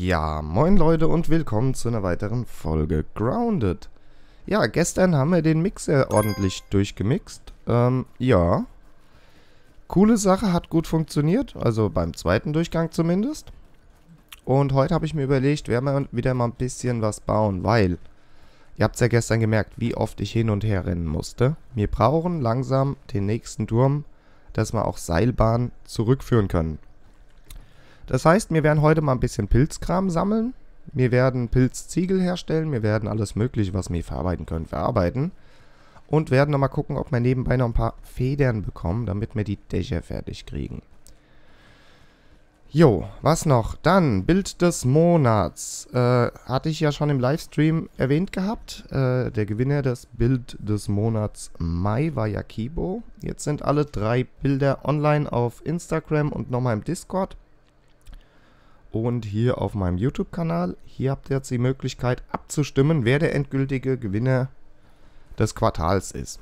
Ja, moin Leute und willkommen zu einer weiteren Folge Grounded. Ja, gestern haben wir den Mixer ordentlich durchgemixt. Ja. Coole Sache, hat gut funktioniert, also beim zweiten Durchgang zumindest. Und heute habe ich mir überlegt, werden wir wieder mal ein bisschen was bauen, weil... Ihr habt es ja gestern gemerkt, wie oft ich hin und her rennen musste. Wir brauchen langsam den nächsten Turm, dass wir auch Seilbahn zurückführen können. Das heißt, wir werden heute mal ein bisschen Pilzkram sammeln. Wir werden Pilzziegel herstellen. Wir werden alles mögliche, was wir verarbeiten können, verarbeiten. Und werden nochmal gucken, ob wir nebenbei noch ein paar Federn bekommen, damit wir die Dächer fertig kriegen. Jo, was noch? Dann, Bild des Monats. Hatte ich ja schon im Livestream erwähnt gehabt. Der Gewinner des Bild des Monats Mai war ja Kibo. Jetzt sind alle 3 Bilder online auf Instagram und nochmal im Discord. Und hier auf meinem YouTube-Kanal. Hier habt ihr jetzt die Möglichkeit abzustimmen, wer der endgültige Gewinner des Quartals ist.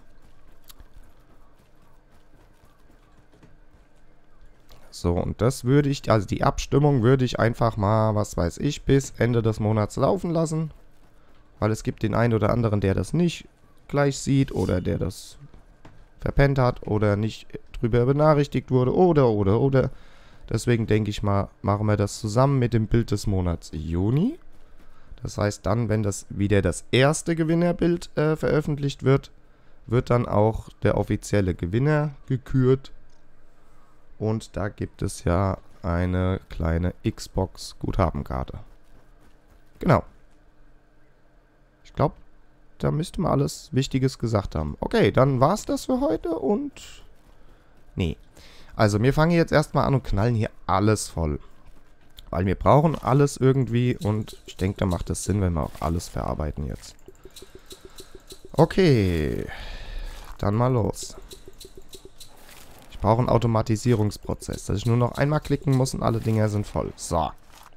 So, und das würde ich, also die Abstimmung würde ich einfach mal, was weiß ich, bis Ende des Monats laufen lassen. Weil es gibt den einen oder anderen, der das nicht gleich sieht oder der das verpennt hat oder nicht drüber benachrichtigt wurde oder. Deswegen denke ich mal, machen wir das zusammen mit dem Bild des Monats Juni. Das heißt dann, wenn das wieder das erste Gewinnerbild veröffentlicht wird, wird dann auch der offizielle Gewinner gekürt. Und da gibt es ja eine kleine Xbox-Guthabenkarte. Genau. Ich glaube, da müsste man alles Wichtiges gesagt haben. Okay, dann war es das für heute und... Nee. Also, wir fangen jetzt erstmal an und knallen hier alles voll. Weil wir brauchen alles irgendwie und ich denke, da macht es Sinn, wenn wir auch alles verarbeiten jetzt. Okay. Dann mal los. Ich brauche einen Automatisierungsprozess, dass ich nur noch einmal klicken muss und alle Dinger sind voll. So.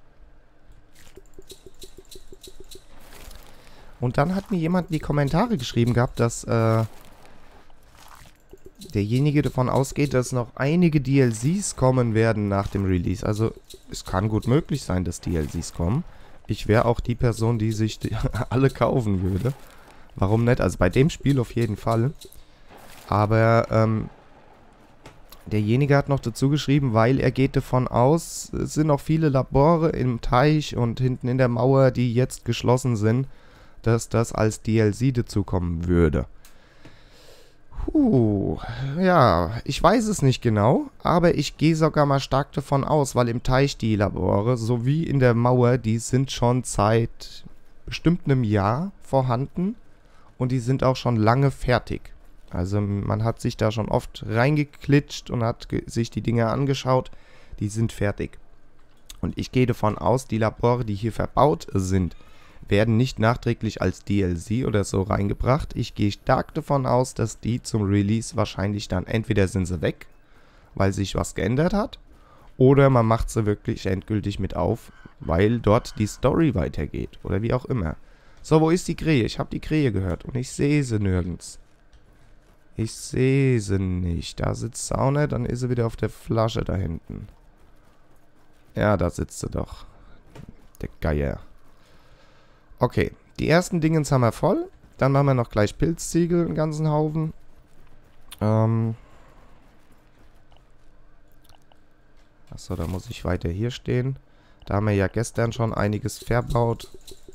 Und dann hat mir jemand in die Kommentare geschrieben gehabt, dass derjenige davon ausgeht, dass noch einige DLCs kommen werden nach dem Release. Also es kann gut möglich sein, dass DLCs kommen. Ich wäre auch die Person, die sich die alle kaufen würde. Warum nicht? Also bei dem Spiel auf jeden Fall. Aber derjenige hat noch dazu geschrieben, weil er geht davon aus, es sind noch viele Labore im Teich und hinten in der Mauer, die jetzt geschlossen sind, dass das als DLC dazukommen würde. Ja, ich weiß es nicht genau, aber ich gehe sogar mal stark davon aus, weil im Teich die Labore sowie in der Mauer, die sind schon seit bestimmt einem Jahr vorhanden und die sind auch schon lange fertig. Also man hat sich da schon oft reingeklitscht und hat sich die Dinge angeschaut. Die sind fertig. Und ich gehe davon aus, die Labore, die hier verbaut sind, werden nicht nachträglich als DLC oder so reingebracht. Ich gehe stark davon aus, dass die zum Release wahrscheinlich dann entweder sind sie weg, weil sich was geändert hat, oder man macht sie wirklich endgültig mit auf, weil dort die Story weitergeht oder wie auch immer. So, wo ist die Krähe? Ich habe die Krähe gehört und ich sehe sie nirgends. Ich sehe sie nicht. Da sitzt sie auch nicht. Dann ist sie wieder auf der Flasche da hinten. Ja, da sitzt sie doch. Der Geier. Okay. Die ersten Dingens haben wir voll. Dann machen wir noch gleich Pilzziegel, einen ganzen Haufen. Achso, da muss ich weiter hier stehen. Da haben wir ja gestern schon einiges verbaut.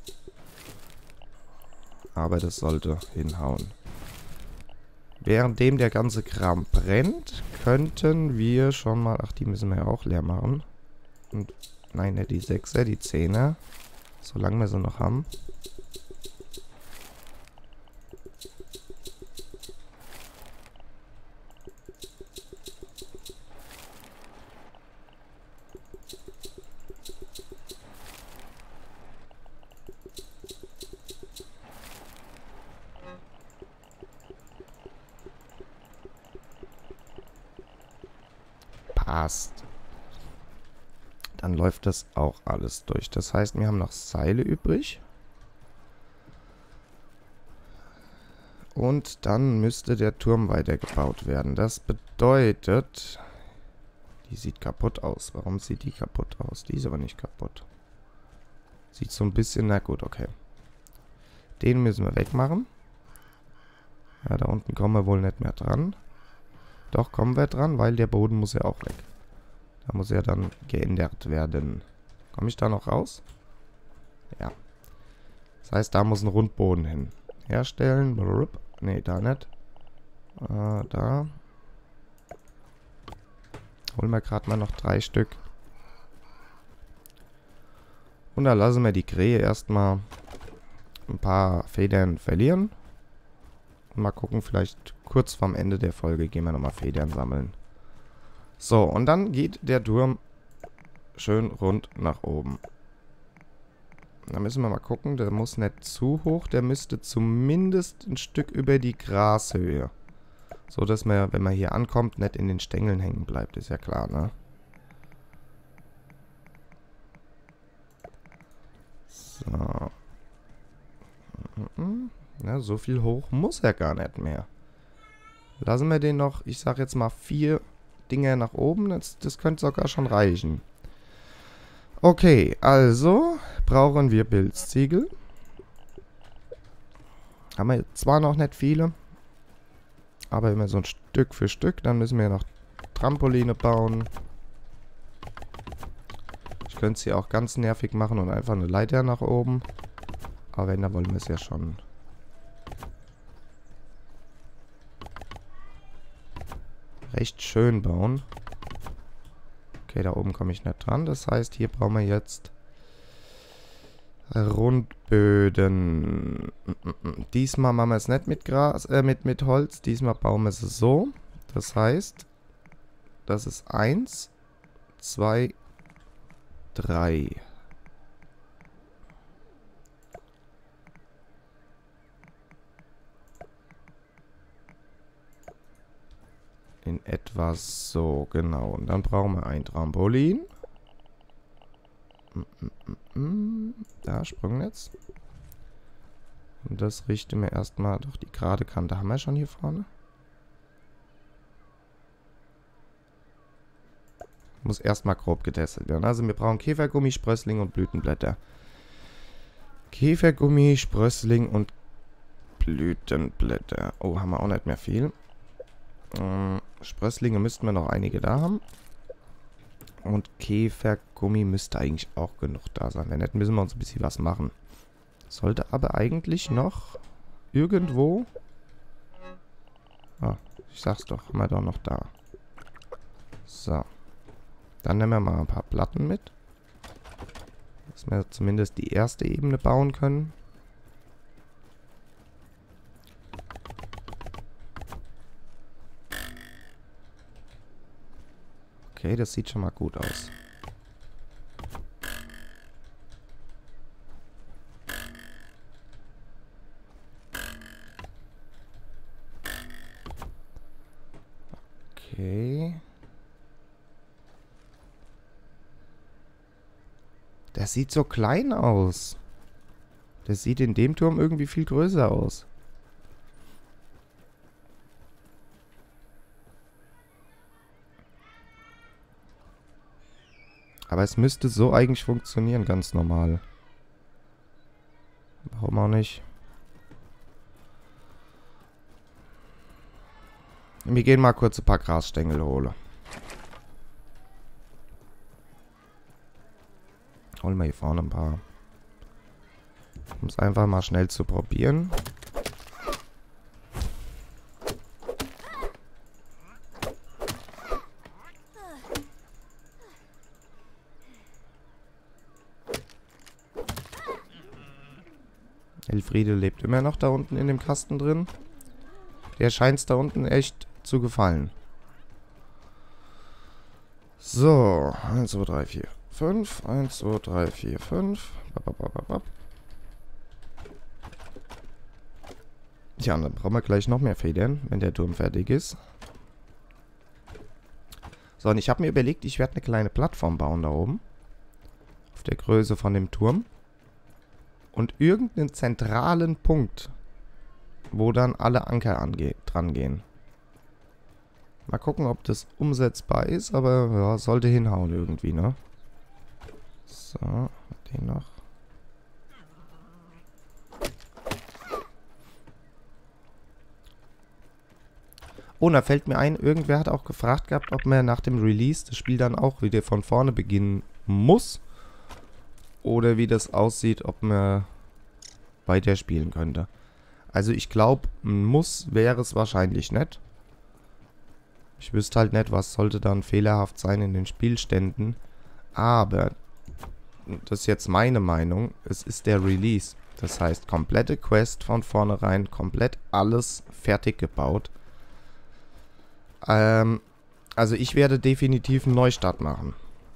Aber das sollte hinhauen. Währenddem der ganze Kram brennt, könnten wir schon mal... Ach, die müssen wir ja auch leer machen. Und, nein, nicht die 6er, die 10er. Solange wir sie noch haben. Passt. Dann läuft das auch alles durch. Das heißt, wir haben noch Seile übrig. Und dann müsste der Turm weitergebaut werden. Das bedeutet... Die sieht kaputt aus. Warum sieht die kaputt aus? Die ist aber nicht kaputt. Sieht so ein bisschen... Na gut, okay. Den müssen wir wegmachen. Ja, da unten kommen wir wohl nicht mehr dran. Doch, kommen wir dran, weil der Boden muss ja auch weg. Da muss ja dann geändert werden. Komme ich da noch raus? Ja. Das heißt, da muss ein Rundboden hin. Herstellen. Ne, da nicht. Da. Holen wir gerade mal noch 3 Stück. Und da lassen wir die Krähe erstmal ein paar Federn verlieren. Und mal gucken, vielleicht kurz vorm Ende der Folge gehen wir nochmal Federn sammeln. So, und dann geht der Turm schön rund nach oben. Da müssen wir mal gucken, der muss nicht zu hoch, der müsste zumindest ein Stück über die Grashöhe. So, dass man, wenn man hier ankommt, nicht in den Stängeln hängen bleibt, ist ja klar, ne? So. Ja, so viel hoch muss er gar nicht mehr. Lassen wir den noch, ich sag jetzt mal 4 Dinger nach oben. Das könnte sogar schon reichen. Okay, also brauchen wir Pilzziegel. Haben wir zwar noch nicht viele, aber immer so ein Stück für Stück. Dann müssen wir noch Trampoline bauen. Ich könnte es hier auch ganz nervig machen und einfach eine Leiter nach oben. Aber wenn, dann wollen wir es ja schon. Recht schön bauen. Okay, da oben komme ich nicht dran. Das heißt, hier brauchen wir jetzt Rundböden. Diesmal machen wir es nicht mit Gras, mit Holz. Diesmal bauen wir es so. Das heißt, das ist 1, 2, 3. In etwa so, genau. Und dann brauchen wir ein Trampolin. Da, Sprungnetz. Und das richten wir erstmal. Doch, die gerade Kante haben wir schon hier vorne. Muss erstmal grob getestet werden. Also wir brauchen Käfergummi, Sprössling und Blütenblätter. Käfergummi, Sprössling und Blütenblätter. Oh, haben wir auch nicht mehr viel. Sprösslinge müssten wir noch einige da haben. Und Käfergummi müsste eigentlich auch genug da sein. Wenn nicht, müssen wir uns ein bisschen was machen. Sollte aber eigentlich noch irgendwo... Ah, ich sag's doch, haben wir doch noch da. So. Dann nehmen wir mal ein paar Platten mit. Dass wir zumindest die erste Ebene bauen können. Okay, das sieht schon mal gut aus. Okay. Das sieht so klein aus. Das sieht in dem Turm irgendwie viel größer aus. Aber es müsste so eigentlich funktionieren, ganz normal. Warum auch nicht? Wir gehen mal kurz ein paar Grasstängel holen. Holen wir hier vorne ein paar. Um es einfach mal schnell zu probieren. Elfriede lebt immer noch da unten in dem Kasten drin. Der scheint es da unten echt zu gefallen. So, 1, 2, 3, 4, 5. 1, 2, 3, 4, 5. Tja, dann brauchen wir gleich noch mehr Federn, wenn der Turm fertig ist. So, und ich habe mir überlegt, ich werde eine kleine Plattform bauen da oben. Auf der Größe von dem Turm. Und irgendeinen zentralen Punkt, wo dann alle Anker dran gehen. Mal gucken, ob das umsetzbar ist, aber ja, sollte hinhauen irgendwie, ne? So, den noch. Oh, da fällt mir ein, irgendwer hat auch gefragt gehabt, ob man nach dem Release das Spiel dann auch wieder von vorne beginnen muss. Oder wie das aussieht, ob man weiterspielen könnte. Also ich glaube, muss wäre es wahrscheinlich nicht. Ich wüsste halt nicht, was sollte dann fehlerhaft sein in den Spielständen. Aber, das ist jetzt meine Meinung, es ist der Release. Das heißt, komplette Quest von vornherein, komplett alles fertig gebaut. Also ich werde definitiv einen Neustart machen.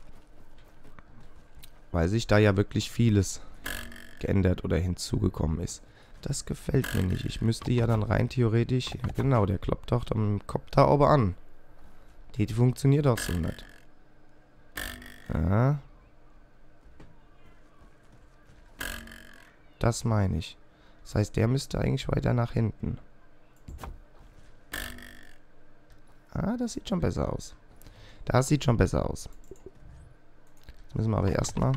Weil sich da ja wirklich vieles geändert oder hinzugekommen ist. Das gefällt mir nicht. Ich müsste ja dann rein theoretisch... Ja genau, der kloppt doch am Kopf da oben an. Die funktioniert auch so nicht. Ja. Das meine ich. Das heißt, der müsste eigentlich weiter nach hinten. Ah, das sieht schon besser aus. Das sieht schon besser aus. Jetzt müssen wir aber erstmal...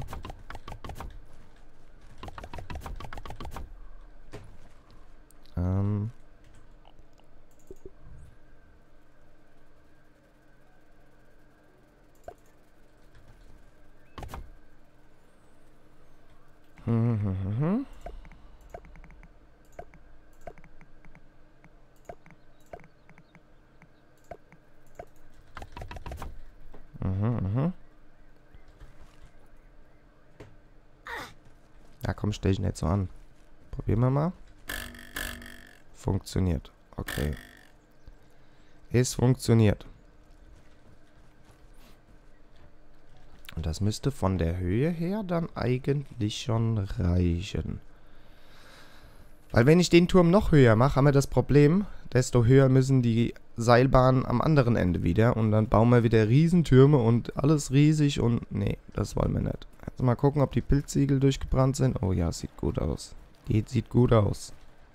Ja, komm, stell dich nicht so an. Probieren wir mal. Funktioniert. Okay. Es funktioniert. Und das müsste von der Höhe her dann eigentlich schon reichen. Weil wenn ich den Turm noch höher mache, haben wir das Problem, desto höher müssen die Seilbahnen am anderen Ende wieder. Und dann bauen wir wieder Riesentürme und alles riesig und... Nee, das wollen wir nicht. Also mal gucken, ob die Pilzsiegel durchgebrannt sind. Oh ja, sieht gut aus. Die sieht gut aus.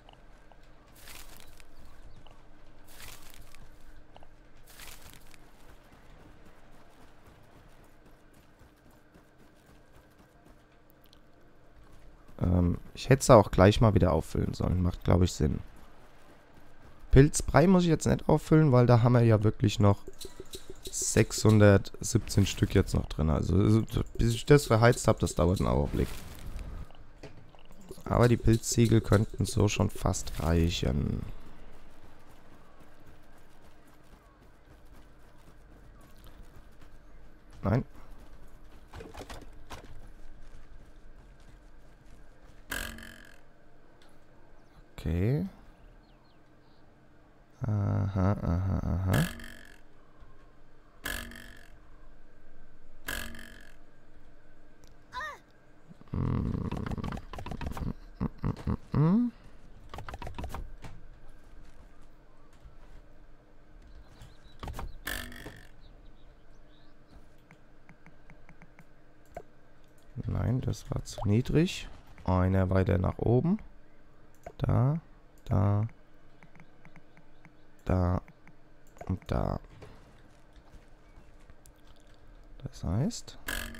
Ich hätte es auch gleich mal wieder auffüllen sollen. Macht, glaube ich, Sinn. Pilzbrei muss ich jetzt nicht auffüllen, weil da haben wir ja wirklich noch 617 Stück jetzt noch drin. Also bis ich das verheizt habe, das dauert einen Augenblick. Aber die Pilzsiegel könnten so schon fast reichen. Nein. Okay. Aha, aha, aha. Nein, das war zu niedrig. Einer weiter nach oben. Da, da, da und da. Das heißt...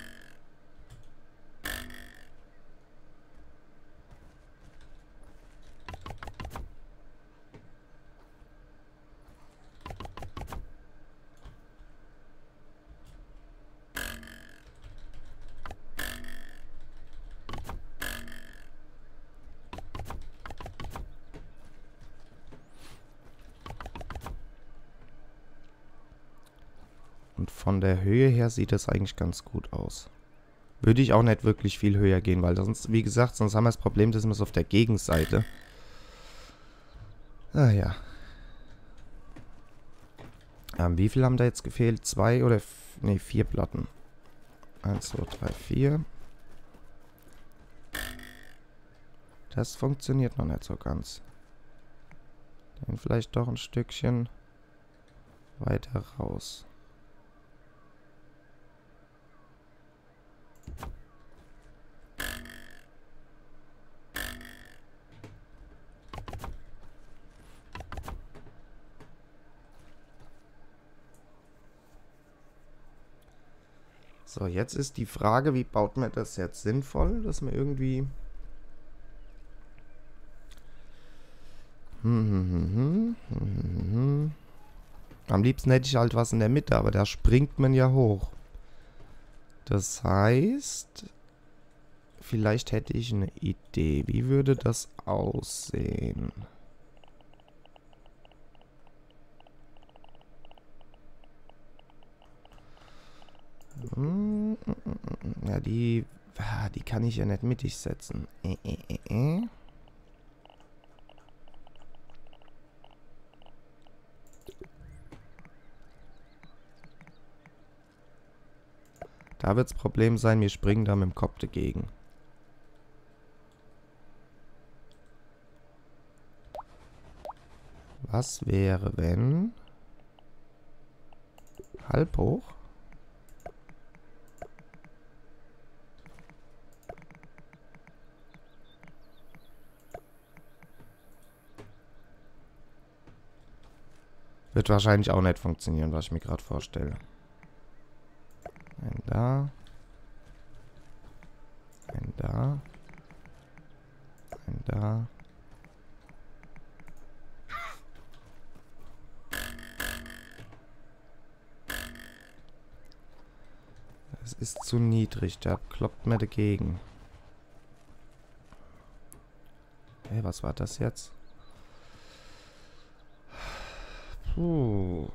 Und von der Höhe her sieht das eigentlich ganz gut aus. Würde ich auch nicht wirklich viel höher gehen, weil sonst, wie gesagt, sonst haben wir das Problem, dass wir es auf der Gegenseite. Ah ja. Wie viel haben da jetzt gefehlt? 2 oder... Ne, 4 Platten. 1, 2, 3, 4. Das funktioniert noch nicht so ganz. Dann vielleicht doch ein Stückchen weiter raus. So, jetzt ist die Frage, wie baut man das jetzt sinnvoll, dass man irgendwie... Am liebsten hätte ich halt was in der Mitte, aber da springt man ja hoch. Das heißt, vielleicht hätte ich eine Idee. Wie würde das aussehen? Ja, die kann ich ja nicht mittig setzen. Da wird das Problem sein, wir springen da mit dem Kopf dagegen. Was wäre, wenn... Halb hoch? Wird wahrscheinlich auch nicht funktionieren, was ich mir gerade vorstelle. Ein da. Ein da. Ein da. Das ist zu niedrig, da kloppt mir dagegen. Hey, was war das jetzt? Puh.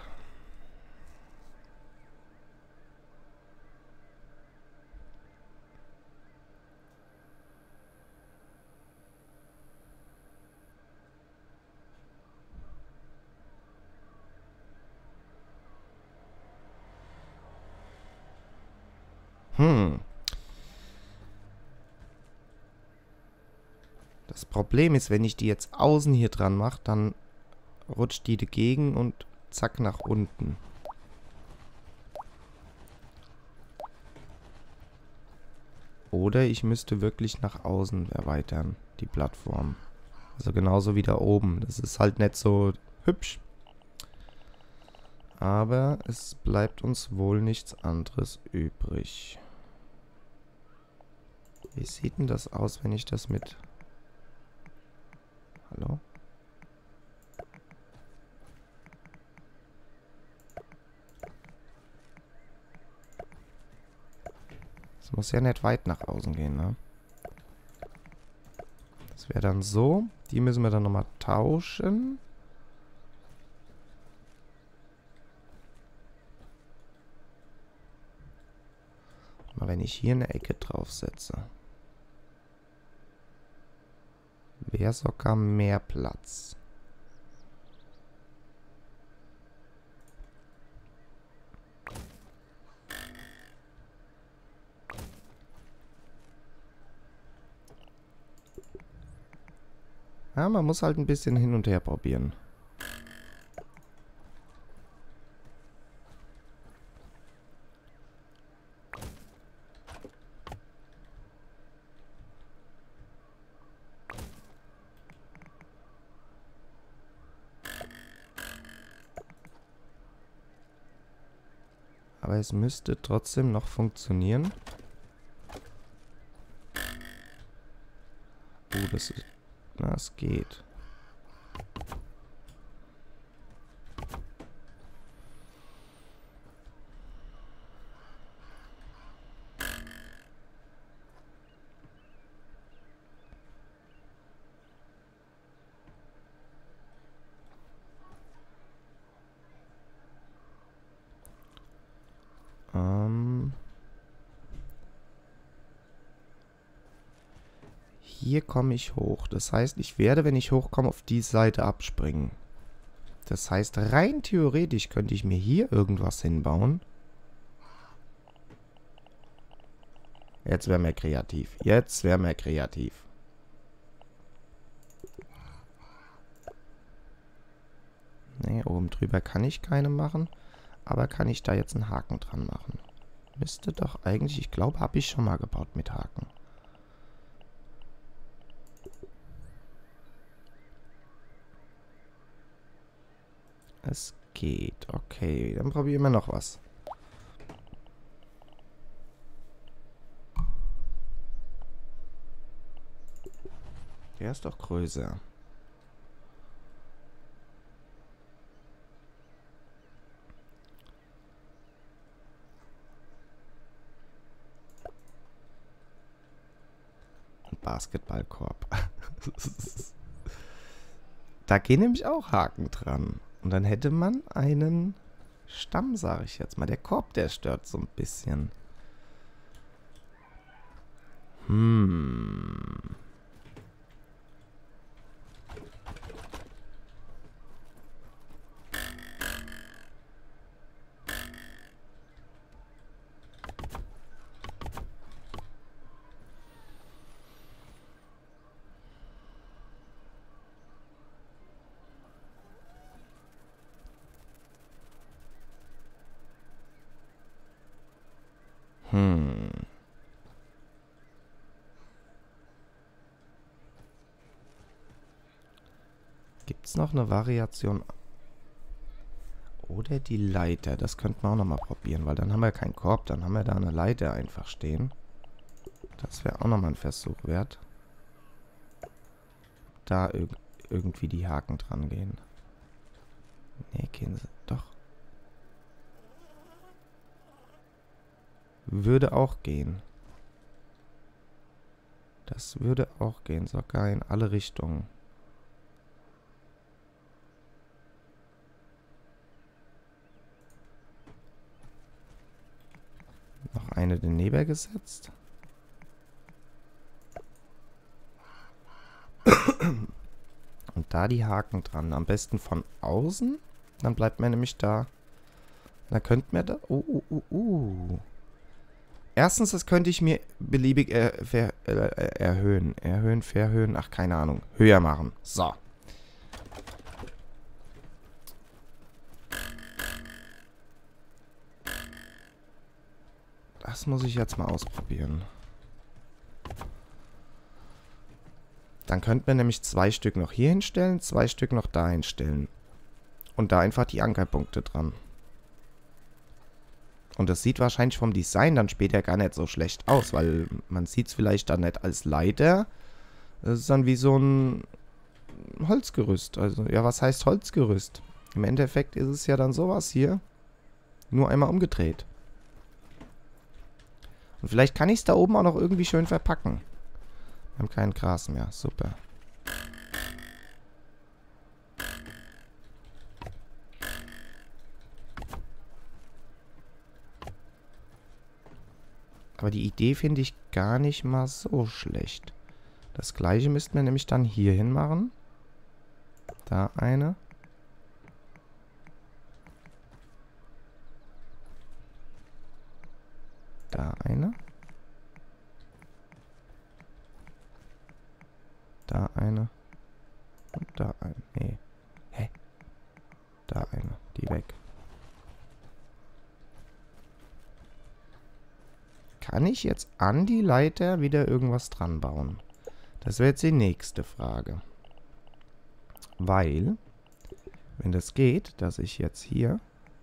Das Problem ist, wenn ich die jetzt außen hier dran mache, dann rutscht die dagegen und zack nach unten. Oder ich müsste wirklich nach außen erweitern, die Plattform. Also genauso wie da oben. Das ist halt nicht so hübsch. Aber es bleibt uns wohl nichts anderes übrig. Wie sieht denn das aus, wenn ich das mit... Hallo? Das muss ja nicht weit nach außen gehen, ne? Das wäre dann so. Die müssen wir dann nochmal tauschen. Mal, wenn ich hier eine Ecke draufsetze, wäre sogar mehr Platz. Ja, man muss halt ein bisschen hin und her probieren. Aber es müsste trotzdem noch funktionieren. Das ist... Na, es geht. Hier komme ich hoch. Das heißt, ich werde, wenn ich hochkomme, auf die Seite abspringen. Das heißt, rein theoretisch könnte ich mir hier irgendwas hinbauen. Jetzt wäre mehr kreativ. Jetzt wäre mehr kreativ. Ne, oben drüber kann ich keine machen. Aber kann ich da jetzt einen Haken dran machen? Müsste doch eigentlich... Ich glaube, habe ich schon mal gebaut mit Haken. Es geht. Okay, dann probieren wir noch was. Der ist doch größer. Basketballkorb. Da gehen nämlich auch Haken dran. Und dann hätte man einen Stamm, sage ich jetzt mal. Der Korb, der stört so ein bisschen. Gibt es noch eine Variation? Oder die Leiter. Das könnten wir auch nochmal probieren, weil dann haben wir keinen Korb. Dann haben wir da eine Leiter einfach stehen. Das wäre auch nochmal ein Versuch wert. Da irgendwie die Haken dran gehen. Nee, gehen sie. Doch. Würde auch gehen. Das würde auch gehen. Sogar in alle Richtungen. Noch eine daneben gesetzt. Und da die Haken dran. Am besten von außen. Dann bleibt man nämlich da. Dann könnte man da... Erstens, das könnte ich mir beliebig erhöhen. Erhöhen, verhöhen. Ach, keine Ahnung. Höher machen. So. Das muss ich jetzt mal ausprobieren. Dann könnten wir nämlich 2 Stück noch hier hinstellen, 2 Stück noch da hinstellen. Und da einfach die Ankerpunkte dran. Und das sieht wahrscheinlich vom Design dann später gar nicht so schlecht aus, weil man sieht es vielleicht dann nicht als Leiter. Das ist dann wie so ein Holzgerüst. Also, ja, was heißt Holzgerüst? Im Endeffekt ist es ja dann sowas hier. Nur einmal umgedreht. Und vielleicht kann ich es da oben auch noch irgendwie schön verpacken. Wir haben kein Gras mehr. Super. Aber die Idee finde ich gar nicht mal so schlecht. Das gleiche müssten wir nämlich dann hier hin machen. Da eine. Da eine. Da eine. Und da eine. Nee. Hä? Da eine. Die weg. Kann ich jetzt an die Leiter wieder irgendwas dran bauen? Das wäre jetzt die nächste Frage. Weil, wenn das geht, dass ich jetzt hier...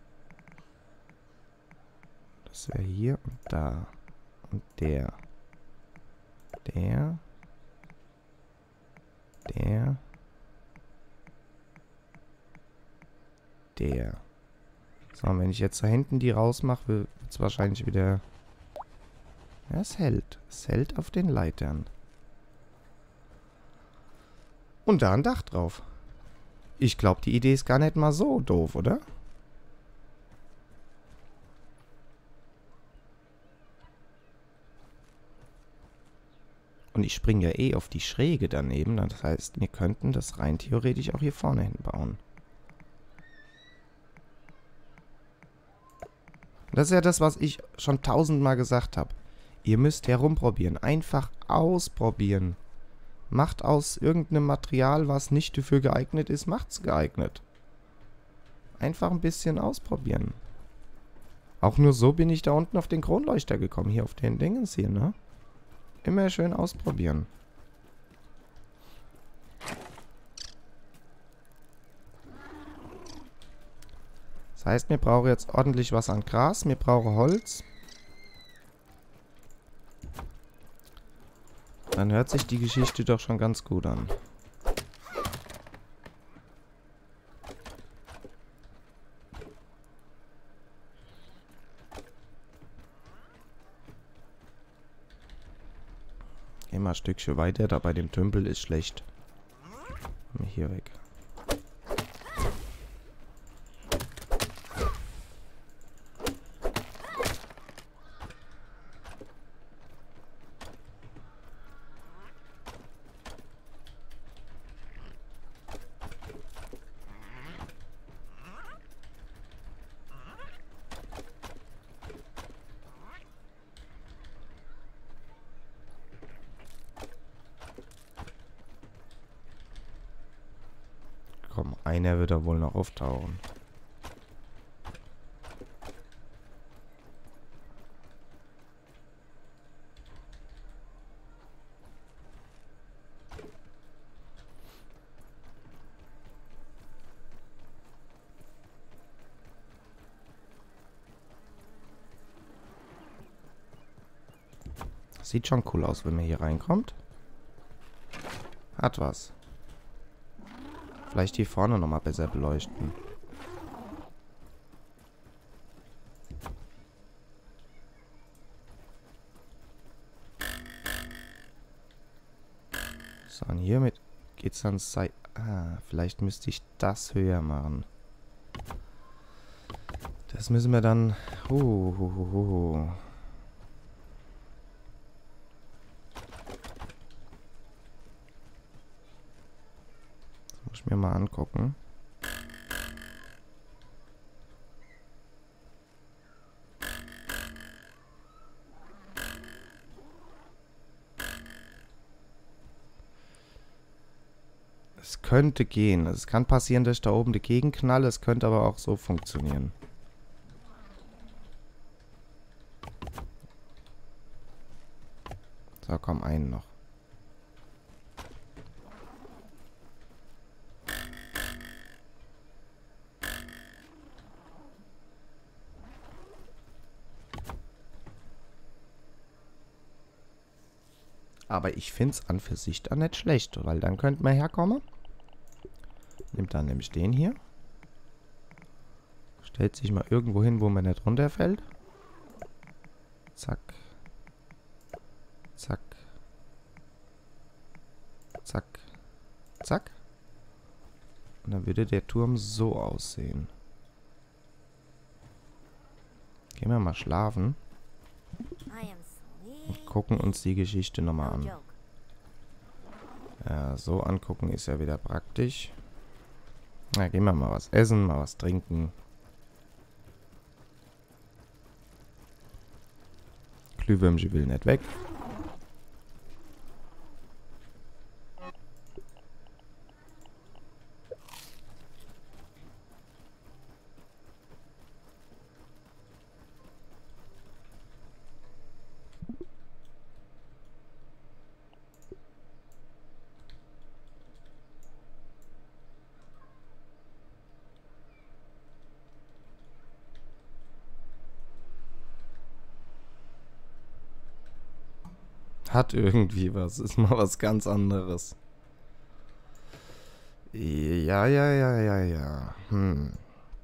Das wäre hier und da. Und der. Der. Der. Der. So, und wenn ich jetzt da hinten die rausmache, wird es wahrscheinlich wieder... Ja, es hält. Es hält auf den Leitern. Und da ein Dach drauf. Ich glaube, die Idee ist gar nicht mal so doof, oder? Und ich springe ja eh auf die Schräge daneben. Das heißt, wir könnten das rein theoretisch auch hier vorne hinbauen. Das ist ja das, was ich schon 1000-mal gesagt habe. Ihr müsst herumprobieren. Einfach ausprobieren. Macht aus irgendeinem Material, was nicht dafür geeignet ist, macht's geeignet. Einfach ein bisschen ausprobieren. Auch nur so bin ich da unten auf den Kronleuchter gekommen. Hier auf den Dingens hier, ne? Immer schön ausprobieren. Das heißt, wir brauchen jetzt ordentlich was an Gras. Wir brauchen Holz. Dann hört sich die Geschichte doch schon ganz gut an. Gehen mal ein Stückchen weiter. Da bei dem Tümpel ist schlecht. Hier weg. Komm, einer wird da wohl noch auftauchen. Sieht schon cool aus, wenn man hier reinkommt. Hat was. Vielleicht hier vorne nochmal besser beleuchten. So, und hiermit geht's dann Seite. Ah, vielleicht müsste ich das höher machen. Das müssen wir dann. Muss ich mir mal angucken. Es könnte gehen. Es kann passieren, dass ich da oben dagegen knalle. Es könnte aber auch so funktionieren. So, komm, einen noch. Aber ich finde es an für sich dann nicht schlecht, weil dann könnte man herkommen. Nimmt dann nämlich den hier. Stellt sich mal irgendwo hin, wo man nicht runterfällt. Zack. Zack. Zack. Zack. Und dann würde der Turm so aussehen. Gehen wir mal schlafen. Und gucken uns die Geschichte nochmal an. Ja, so angucken ist ja wieder praktisch. Na, gehen wir mal was essen, mal was trinken. Glühwürmchen will nicht weg. Hat irgendwie was. Ist mal was ganz anderes. Ja. Wir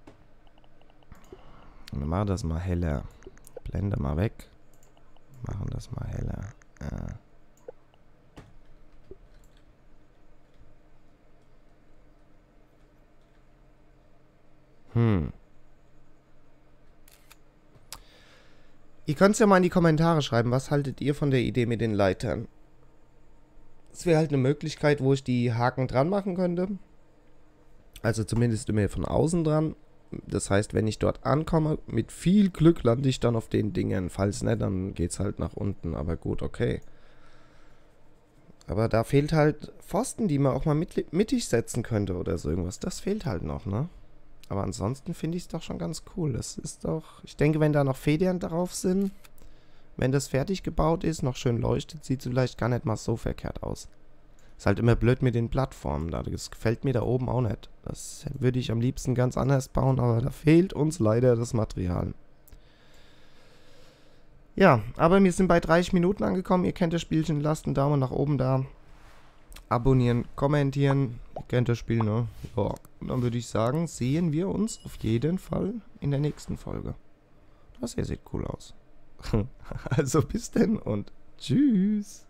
machen das mal heller. Blende mal weg. Machen das mal heller. Ja. Ihr könnt es ja mal in die Kommentare schreiben, was haltet ihr von der Idee mit den Leitern? Es wäre halt eine Möglichkeit, wo ich die Haken dran machen könnte. Also zumindest immer von außen dran. Das heißt, wenn ich dort ankomme, mit viel Glück lande ich dann auf den Dingen. Falls nicht, dann geht es halt nach unten. Aber gut, okay. Aber da fehlt halt Pfosten, die man auch mal mittig setzen könnte oder so irgendwas. Das fehlt halt noch, ne? Aber ansonsten finde ich es doch schon ganz cool. Das ist doch... Ich denke, wenn da noch Federn drauf sind, wenn das fertig gebaut ist, noch schön leuchtet, sieht es vielleicht gar nicht mal so verkehrt aus. Ist halt immer blöd mit den Plattformen da. Das gefällt mir da oben auch nicht. Das würde ich am liebsten ganz anders bauen, aber da fehlt uns leider das Material. Ja, aber wir sind bei 30 Minuten angekommen. Ihr kennt das Spielchen. Lasst einen Daumen nach oben da. Abonnieren, kommentieren. Ihr kennt das Spiel, ne? Ja, und dann würde ich sagen, sehen wir uns auf jeden Fall in der nächsten Folge. Das hier sieht cool aus. Also bis denn und tschüss.